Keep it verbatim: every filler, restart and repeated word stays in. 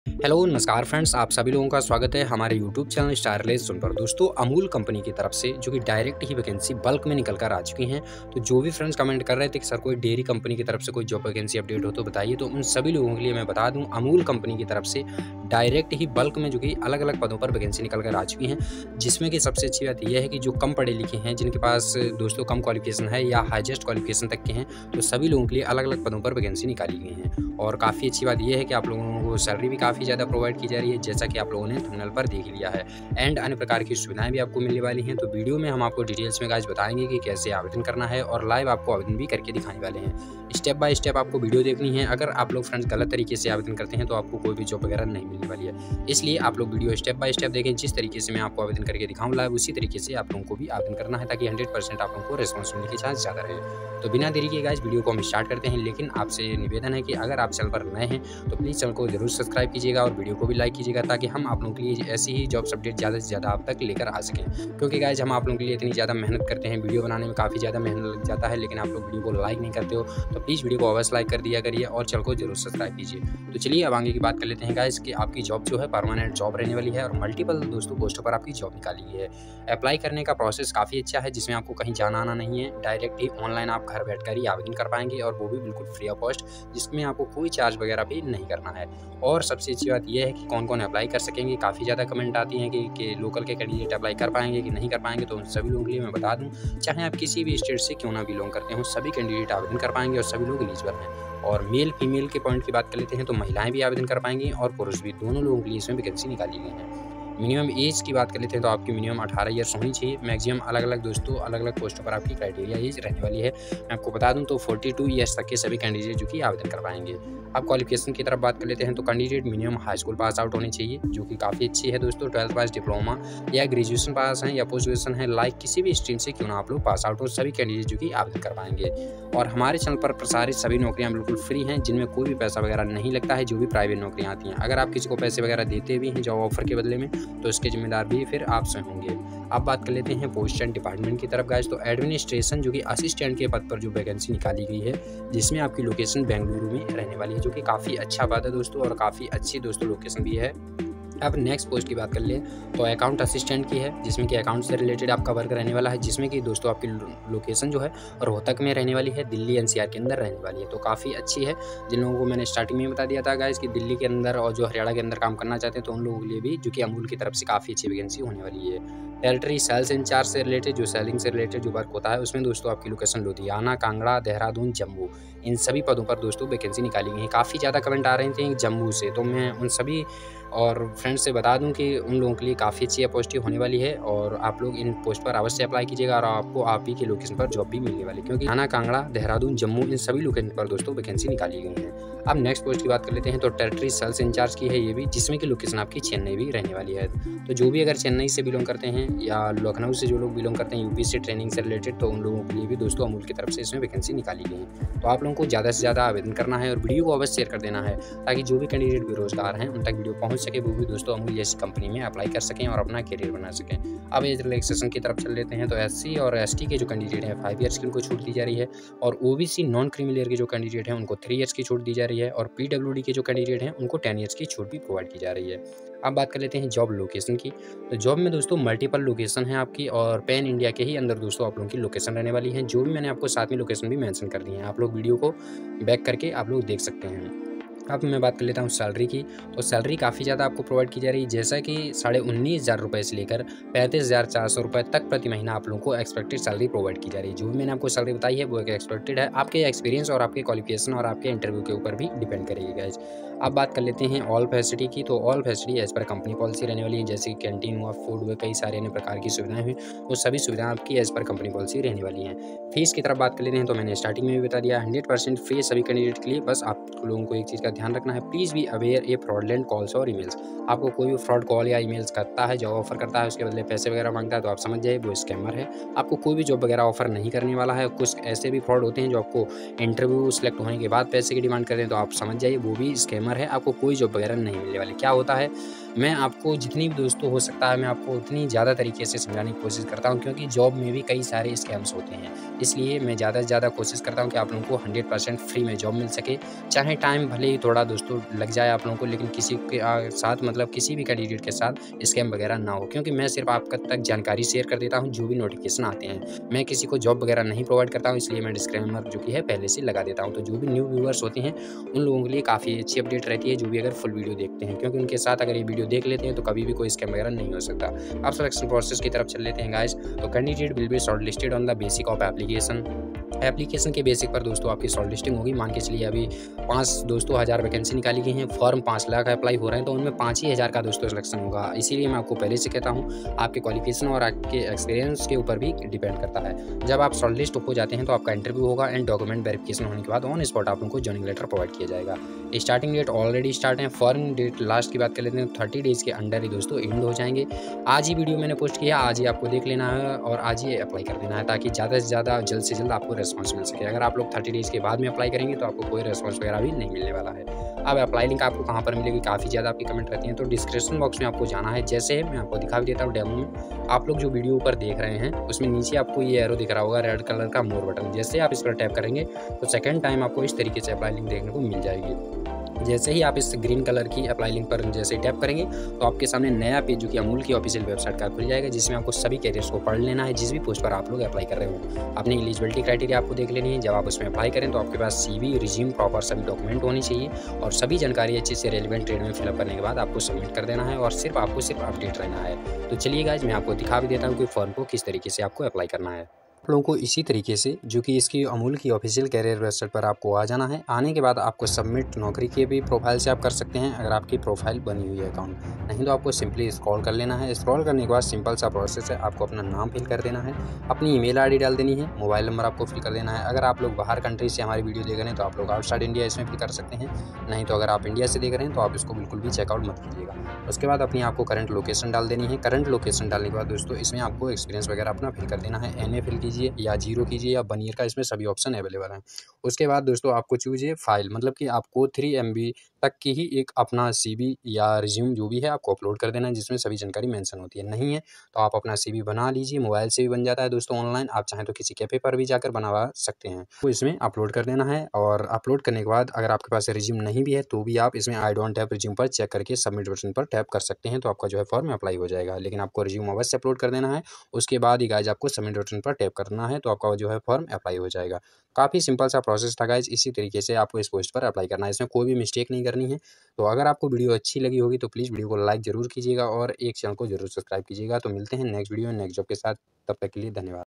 Hello नमस्कार friends, आप सभी लोगों का स्वागत है हमारे यूट्यूब चैनल स्टारलेस जोन पर। दोस्तों, अमूल कंपनी की तरफ से जो कि डायरेक्ट ही वैकेंसी बल्क में निकल कर आ चुकी हैं। तो जो भी फ्रेंड्स कमेंट कर रहे थे कि सर कोई डेयरी कंपनी की तरफ से कोई जॉब वैकेंसी अपडेट हो तो बताइए, तो उन सभी लोगों के लिए मैं बता दूं, अमूल कंपनी की तरफ से डायरेक्ट ही बल्क में जो कि अलग अलग पदों पर वैकेंसी निकल कर आ चुकी हैं। जिसमें कि सबसे अच्छी बात यह है कि जो कम पढ़े लिखे हैं, जिनके पास दोस्तों कम क्वालिफिकेशन है या हाईएस्ट क्वालिफिकेशन तक के हैं, तो सभी लोगों के लिए अलग अलग पदों पर वैकेंसी निकाली गई हैं। और काफ़ी अच्छी बात यह है कि आप लोगों को सैलरी भी काफ़ी ज़्यादा प्रोवाइड की जा रही है, जैसा कि आप लोगों ने थंबनेल पर देख लिया है। एंड अन्य प्रकार की सुविधाएं भी आपको मिलने वाली हैं। तो वीडियो में हम आपको डिटेल्स में गाइस बताएंगे कि कैसे आवेदन करना है, और लाइव आपको आवेदन भी करके दिखाने वाले हैं। स्टेप बाय स्टेप आपको वीडियो देखनी है। अगर आप लोग फ्रेंड्स गलत तरीके से आवेदन करते हैं तो आपको कोई भी जॉब वगैरह नहीं मिलने वाली है। इसलिए आप लोग वीडियो स्टेप बाय स्टेप देखें। जिस तरीके से मैं आपको आवेदन करके दिखाऊँ लाइव, उसी तरीके से आप लोगों को भी आवेदन करना है, ताकि हंड्रेड परसेंट आप लोगों को रिस्पॉन्स मिलने की चांस ज़्यादा रहे। तो बिना देरी के गाइस वीडियो को हम स्टार्ट करते हैं। लेकिन आपसे निवेदन है कि अगर आप चैनल पर नए हैं तो प्लीज़ चैनल को जरूर सब्सक्राइब कीजिएगा और वीडियो को भी लाइक कीजिएगा, ताकि हम आप लोगों के लिए ऐसी ही जॉब्स अपडेट ज़्यादा से ज़्यादा आप तक लेकर आ सकें। क्योंकि गाइस हम आप लोगों के लिए इतनी ज़्यादा मेहनत करते हैं, वीडियो बनाने में काफ़ी ज़्यादा मेहनत लग जाता है, लेकिन आप लोग वीडियो को लाइक नहीं करते हो। तो प्लीज़ वीडियो को अवश्य लाइक कर दिया करिए और चैनल को जरूर सब्सक्राइब कीजिए। तो चलिए अब आगे की बात कर लेते हैं गाइस कि आपकी जॉब जो है परमानेंट जॉब रहने वाली है, और मल्टीपल दोस्तों पोस्टों पर आपकी जॉब निकाली गई है। अप्लाई करने का प्रोसेस काफ़ी अच्छा है, जिसमें आपको कहीं जाना आना नहीं है। डायरेक्ट ही ऑनलाइन आप घर बैठकर ही आवेदन कर पाएंगे, और वो भी बिल्कुल फ्री ऑफ कॉस्ट, जिसमें आपको कोई चार्ज वगैरह भी नहीं करना है। और सबसे अच्छी बात यह है कि कौन कौन अप्लाई कर सकेंगे। काफ़ी ज़्यादा कमेंट आती हैं कि, कि लोकल के कैंडिडेट अप्लाई कर पाएंगे कि नहीं कर पाएंगे। तो उन सभी लोगों के लिए मैं बता दूं, चाहे आप किसी भी स्टेट से क्यों ना बिलोंग करते हो, सभी कैंडिडेट आवेदन कर पाएंगे और सभी लोग एलिजिबल हैं। और मेल फीमेल के पॉइंट की बात कर लेते हैं तो महिलाएं भी आवेदन कर पाएंगी और पुरुष भी, दोनों लोगों के लिए इसमें वैकेंसी निकाली गई है। मिनिमम एज की बात कर लेते हैं तो आपकी मिनिमम अठारह ईयर्स होनी चाहिए। मैक्सिमम अलग अलग दोस्तों अलग अलग पोस्टों पर आपकी क्राइटेरिया एज रहने वाली है। मैं आपको बता दूं तो बयालीस ईयर्स तक के सभी कैंडिडेट जो कि आवेदन कर पाएंगे। अब क्वालिफिकेशन की तरफ बात कर लेते हैं तो candidate minimum high school pass out होनी चाहिए, जो कि काफ़ी अच्छी है दोस्तों। ट्वेल्थ पास, डिप्लोमा या ग्रेजुएशन पास है या पोस्ट ग्रेजुएशन है, लाइक किसी भी स्ट्रीम से क्यों ना आप लोग पास आउट हो, सभी कैंडिडेट जो कि आवेदन कर पाएंगे। और हमारे चैनल पर प्रसारित सभी नौकरियां बिल्कुल फ्री हैं, जिनमें कोई भी पैसा वगैरह नहीं लगता है। जो भी प्राइवेट नौकरियां आती हैं, अगर आप किसी को पैसे वगैरह देते भी हैं जॉब ऑफर के बदले में, तो इसके जिम्मेदार भी फिर आप स्वयं होंगे। अब बात कर लेते हैं पोस्ट एंड डिपार्टमेंट की तरफ गाइस। तो एडमिनिस्ट्रेशन जो कि असिस्टेंट के पद पर जो वैकेंसी निकाली गई है, जिसमें आपकी लोकेशन बेंगलुरु में रहने वाली है, जो कि काफ़ी अच्छा बात है दोस्तों, और काफ़ी अच्छी दोस्तों लोकेशन भी है। अब नेक्स्ट पोस्ट की बात कर ले तो अकाउंट असिस्टेंट की है, जिसमें कि अकाउंट से रिलेटेड आपका वर्क रहने वाला है, जिसमें कि दोस्तों आपकी लोकेशन जो है रोहतक में रहने वाली है, दिल्ली एनसीआर के अंदर रहने वाली है। तो काफ़ी अच्छी है। जिन लोगों को मैंने स्टार्टिंग में बता दिया था गाइस कि दिल्ली के अंदर और जो हरियाणा के अंदर काम करना चाहते हैं, तो उन लोगों के लिए भी जो कि अमूल की तरफ से काफ़ी अच्छी वैकेंसी होने वाली है। टेरिटरी सेल्स इंचार्ज से रिलेटेड, जो सेलिंग से रिलेटेड जो वर्क होता है, उसमें दोस्तों आपकी लोकेशन लुधियाना, कांगड़ा, देहरादून, जम्मू, इन सभी पदों पर दोस्तों वैकेंसी निकाली गई है। काफ़ी ज़्यादा कमेंट आ रहे थे जम्मू से, तो मैं उन सभी और फ्रेंड्स से बता दूं कि उन लोगों के लिए काफ़ी अच्छी अपॉर्चुनिटी होने वाली है, और आप लोग इन पोस्ट पर अवश्य अप्लाई कीजिएगा, और आपको आप ही के लोकेशन पर जॉब भी मिलने वाली है, क्योंकि थाना, कांगड़ा, देहरादून, जम्मू, इन सभी लोकेशन पर दोस्तों वैकेंसी निकाली गई है। अब नेक्स्ट पोस्ट की बात कर लेते हैं तो टेरिटरी सेल्स इंचार्ज की है ये भी, जिसमें कि लोकेशन आपकी चेन्नई भी रहने वाली है। तो जो भी अगर चेन्नई से बिलोंग करते हैं या लखनऊ से जो लोग बिलोंग करते हैं यूपी से ट्रेनिंग से रिलेटेड, तो उन लोगों के लिए भी दोस्तों अमूल की तरफ से इसमें वैकेंसी निकाली गई है। तो आप लोगों को ज़्यादा से ज़्यादा आवेदन करना है और वीडियो को अवश्य शेयर कर देना है, ताकि जो भी कैंडिडेट बेरोजगार हैं उन तक वीडियो पहुँच सके, वो भी दोस्तों अमूल जैसी कंपनी में अप्लाई कर सकें और अपना करियर बना सकें। अब एज रिलैक्सेशन की तरफ चल लेते हैं तो एससी और एसटी के जो कैंडिडेट हैं फाइव ईयर्स की उनको छूट दी जा रही है, और ओबीसी नॉन क्रीमी लेयर के जो कैंडिडेट हैं उनको थ्री ईयर्स की छूट दी जा रही है, और पीडब्ल्यूडी के जो कैंडिडेट हैं उनको टेन ईयर्स की छूट भी प्रोवाइड की जा रही है। अब बात कर लेते हैं जॉब लोकेशन की। तो जॉब में दोस्तों मल्टीपल लोकेशन है आपकी, और पैन इंडिया के ही अंदर दोस्तों आप लोगों की लोकेशन रहने वाली है। जो भी मैंने आपको साथ में लोकेशन भी मेंशन कर दी है, आप लोग वीडियो को बैक करके आप लोग देख सकते हैं। अब मैं बात कर लेता हूँ सैलरी की। तो सैलरी काफ़ी ज़्यादा आपको प्रोवाइड की जा रही है, जैसा कि साढ़े उन्नीस हज़ार रुपये से लेकर पैंतीस हज़ार चार सौ रुपये तक प्रति महीना आप लोगों को एक्सपेक्टेड सैलरी प्रोवाइड की जा रही है। जो भी मैंने आपको सैलरी बताई है वो एक एक्सपेक्टेड है, आपके एक्सपीरियंस और आपके क्वालिफिकेशन और आपके इंटरव्यू के ऊपर भी डिपेंड करेगी गाइज। अब बात कर लेते हैं ऑल फैसिलिटी की। तो all facility as per company policy रहने वाली है, जैसे कि कैंटीन हुआ, फूड हुए, कई सारे अन्य प्रकार की सुविधाएं हुई, वो सभी सुविधाएं आपकी एज पर कंपनी पॉलिसी रहने वाली हैं। फीस की तरफ बात कर लेते हैं तो मैंने स्टार्टिंग में भी बता दिया, हंड्रेड परसेंट फ्री सभी कैंडिडेट के लिए। बस आप लोगों को एक चीज़ का ध्यान रखना है, please be aware a fraudulent calls और ईमेल्स। आपको कोई भी फ्रॉड कॉल या ईमेल्स करता है, जॉब ऑफ़र करता है, उसके बदले पैसे वगैरह माँगता है, तो आप समझ जाइए वो स्कैमर है। आपको कोई भी जॉब वगैरह ऑफ़र नहीं करने वाला है। कुछ ऐसे भी फ्रॉड होते हैं जो आपको इंटरव्यू सेलेक्ट होने के बाद पैसे की डिमांड करते हैं, तो आप समझ जाइए वो भी स्कैमर है। आपको कोई जॉब वगैरह नहीं मिलने वाली। क्या होता है, मैं आपको जितनी भी दोस्तों हो सकता है मैं आपको उतनी ज़्यादा तरीके से समझाने की कोशिश करता हूँ, क्योंकि जॉब में भी कई सारे स्कैम्स होते हैं। इसलिए मैं ज़्यादा से ज़्यादा कोशिश करता हूँ कि आप लोगों को हंड्रेड परसेंट फ्री में जॉब मिल सके। चाहे टाइम भले ही थोड़ा दोस्तों लग जाए आप लोगों को, लेकिन किसी के आ, साथ मतलब किसी भी कैंडिडेट के साथ स्कैम वगैरह ना हो, क्योंकि मैं सिर्फ आप तक जानकारी शेयर कर देता हूँ जो भी नोटिफिकेशन आते हैं। मैं किसी को जॉब वगैरह नहीं प्रोवाइड करता हूँ, इसलिए मैं डिस्क्लेमर जो कि है पहले से लगा देता हूँ। तो जो भी न्यू व्यूअर्स होते हैं उन लोगों के लिए काफ़ी अच्छी अपडेट रहती है, जो भी अगर फुल वीडियो देखते हैं, क्योंकि उनके साथ अगर ये वीडियो देख लेते हैं तो कभी भी कोई स्कैम वगैरह नहीं हो सकता। अब सिलेक्शन प्रोसेस की तरफ चल लेते हैं गाइस। तो candidate will be shortlisted on the basic of application. Application के बेसिक पर दोस्तों आपकी शॉर्ट लिस्टिंग होगी। मान के चलिए अभी पाँच दोस्तों हज़ार वैकेंसी निकाली गई हैं, फॉर्म पाँच लाख अप्लाई हो रहे हैं, तो उनमें पाँच ही हज़ार का दोस्तों सिलेक्शन होगा। इसीलिए मैं आपको पहले से कहता हूँ आपके क्वालिफिकेशन और आपके एक्सपीरियंस के ऊपर भी डिपेंड करता है। जब आप शॉर्ट लिस्ट हो जाते हैं तो आपका इंटरव्यू होगा एंड डॉक्यूमेंट वेरिफिकेशन होने के बाद ऑन स्पॉट आप उनको जॉइनिंग लेटर प्रोवाइड किया जाएगा। स्टार्टिंग डेट ऑलरेडी स्टार्ट है। फॉर्म डेट लास्ट की बात कर लेते हैं, थर्टी डेज के अंडर ही दोस्तों एंड हो जाएंगे। आज ही वीडियो मैंने पोस्ट किया, आज ही आपको देख लेना है और आज ही अप्लाई कर देना है, ताकि ज़्यादा से ज़्यादा जल्द से जल्द आपको रिस्पॉन्स मिल सके। अगर आप लोग थर्टी डेज़ के बाद में अप्लाई करेंगे तो आपको कोई रिस्पॉन्स वगैरह भी नहीं मिलने वाला है। अब अप्लाई लिंक आपको कहाँ पर मिलेगी, काफ़ी ज़्यादा आपकी कमेंट रहती हैं, तो डिस्क्रिप्शन बॉक्स में आपको जाना है। जैसे मैं आपको दिखा भी देता हूँ डेमो में। आप लोग जो वीडियो ऊपर देख रहे हैं उसमें नीचे आपको ये एरो दिख रहा होगा रेड कलर का मोर बटन। जैसे आप इस पर टैप करेंगे तो सेकेंड टाइम आपको इस तरीके से अप्लाई लिंक देखने को मिल जाएगी। जैसे ही आप इस ग्रीन कलर की अप्लाई लिंक पर जैसे टैप करेंगे तो आपके सामने नया पेज जो कि अमूल की ऑफिशियल वेबसाइट का खुल जाएगा, जिसमें आपको सभी कैरियर्स को पढ़ लेना है जिस भी पोस्ट पर आप लोग अप्लाई कर रहे हो। अपनी एलिजिबिलिटी क्राइटेरिया आपको देख लेनी है। जब आप उसमें अप्लाई करें तो आपके पास सीवी, रिज्यूम, प्रॉपर सभी डॉक्यूमेंट होनी चाहिए और सभी जानकारी अच्छे से रेलिवेंट ट्रेड में फिलअप करने के बाद आपको सबमिट कर देना है और सिर्फ आपको सिर्फ अपडेट रहना है। तो चलिए गाइस, मैं आपको दिखा भी देता हूँ कि फॉर्म को किस तरीके से आपको अप्लाई करना है। आप लोगों को इसी तरीके से जो कि इसकी अमूल की ऑफिशियल कैरियर वेबसाइट पर आपको आ जाना है। आने के बाद आपको सबमिट नौकरी के भी प्रोफाइल से आप कर सकते हैं, अगर आपकी प्रोफाइल बनी हुई है अकाउंट। नहीं तो आपको सिंपली स्क्रॉल कर लेना है। स्क्रॉल करने के बाद सिंपल सा प्रोसेस है, आपको अपना नाम फिल कर देना है, अपनी ईमेल आईडी डाल देनी है, मोबाइल नंबर आपको फिल कर देना है। अगर आप लोग बाहर कंट्री से हमारी वीडियो देख रहे हैं तो आप लोग आउटसाइड इंडिया इसमें फिल कर सकते हैं। नहीं तो अगर आप इंडिया से देख रहे हैं तो आप इसको बिल्कुल भी चेकआउट मत कीजिएगा। उसके बाद अपनी आपको करंट लोकेशन डाल देनी है। करंट लोकेशन डालने के बाद दोस्तों इसमें आपको एक्सपीरियंस वगैरह अपना फिल कर देना है। एन ए फिल कीजिए या जीरो कीजिए या वन ईयर का, इसमें सभी ऑप्शन अवेलेबल हैं। उसके बाद दोस्तों आपको चूजिए फाइल, मतलब कि आपको थ्री एम बी तक की ही एक अपना सीवी या रिज्यूम जो भी है आपको अपलोड कर देना है, जिसमें सभी जानकारी मेंशन होती है। नहीं है तो आप अपना सीवी बना लीजिए, मोबाइल से भी बन जाता है दोस्तों ऑनलाइन। आप चाहें तो किसी कैफे पर भी जाकर बनवा सकते हैं। तो इसमें अपलोड कर देना है और अपलोड करने के बाद अगर आपके पास रिज्यूम नहीं भी है तो भी आप इसमें आई डोंट हैव रिज्यूम पर चेक करके सबमिट बटन पर टैप कर सकते हैं, तो आपका जो है फॉर्म अप्लाई हो जाएगा। लेकिन आपको रिज्यूम अवश्य अपलोड कर देना है। उसके बाद ही गाइज आपको सबमिट बटन पर टैप करना है, तो आपका जो है फॉर्म अप्लाई हो जाएगा। काफ़ी सिंपल सा प्रोसेस था गाइज। इसी तरीके से आपको इस पोस्ट पर अप्लाई करना है, इसमें कोई भी मिस्टेक नहीं करनी है। तो अगर आपको वीडियो अच्छी लगी होगी तो प्लीज़ वीडियो को लाइक जरूर कीजिएगा और एक चैनल को जरूर सब्सक्राइब कीजिएगा। तो मिलते हैं नेक्स्ट वीडियो नेक्स्ट जॉब के साथ, तब तक के लिए धन्यवाद।